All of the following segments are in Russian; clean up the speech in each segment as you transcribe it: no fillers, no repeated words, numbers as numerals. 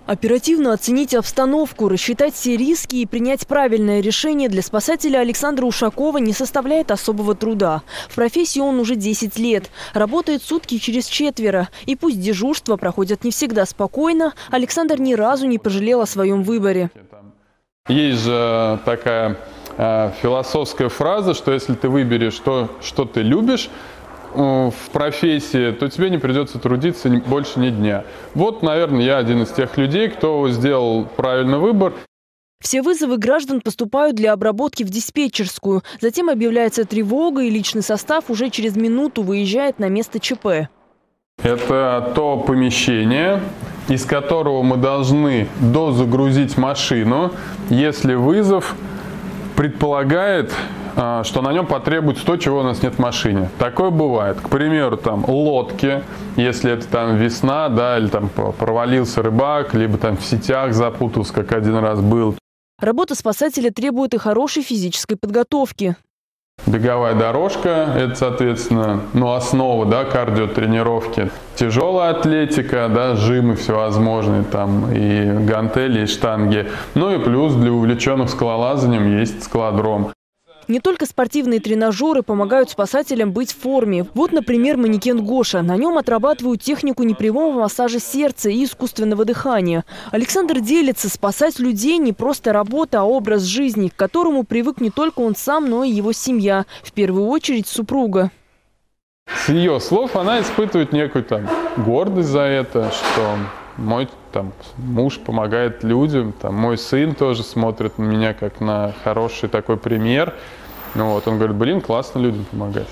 Оперативно оценить обстановку, рассчитать все риски и принять правильное решение для спасателя Александра Ушакова не составляет особого труда. В профессии он уже 10 лет. Работает сутки через четверо. И пусть дежурства проходят не всегда спокойно, Александр ни разу не пожалел о своем выборе. Есть же такая философская фраза, что если ты выберешь то, что ты любишь в профессии, то тебе не придется трудиться больше ни дня. Вот, наверное, я один из тех людей, кто сделал правильный выбор. Все вызовы граждан поступают для обработки в диспетчерскую. Затем объявляется тревога, и личный состав уже через минуту выезжает на место ЧП. Это то помещение, из которого мы должны дозагрузить машину, если вызов предполагает, что на нем потребуется то, чего у нас нет в машине. Такое бывает. К примеру, там лодки, если это там весна, да, или там провалился рыбак, либо там в сетях запутался, как один раз был. Работа спасателя требует и хорошей физической подготовки. Беговая дорожка – это, соответственно, основа, да, кардиотренировки. Тяжелая атлетика, да, жимы всевозможные, там и гантели, и штанги. Ну и плюс для увлеченных скалолазанием есть скалодром. Не только спортивные тренажеры помогают спасателям быть в форме. Вот, например, манекен Гоша. На нем отрабатывают технику непрямого массажа сердца и искусственного дыхания. Александр делится: спасать людей не просто работа, а образ жизни, к которому привык не только он сам, но и его семья. В первую очередь супруга. С ее слов она испытывает некую гордость за это, что мой муж помогает людям, мой сын тоже смотрит на меня как на хороший такой пример. Он говорит: блин, классно людям помогать.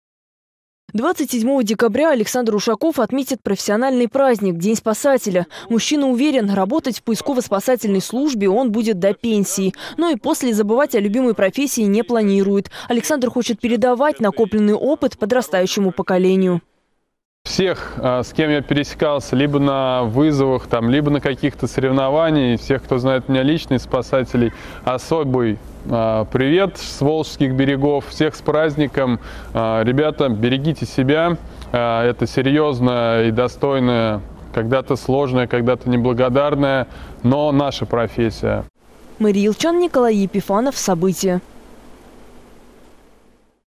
27 декабря Александр Ушаков отметит профессиональный праздник – День спасателя. Мужчина уверен, работать в поисково-спасательной службе он будет до пенсии. Но и после забывать о любимой профессии не планирует. Александр хочет передавать накопленный опыт подрастающему поколению. Всех, с кем я пересекался, либо на вызовах, либо на каких-то соревнованиях, всех, кто знает меня лично, спасателей, особый привет с Волжских берегов, всех с праздником. Ребята, берегите себя, это серьезная и достойная, когда-то сложная, когда-то неблагодарная, но наша профессия. Мария Илчан, Николай Епифанов. События.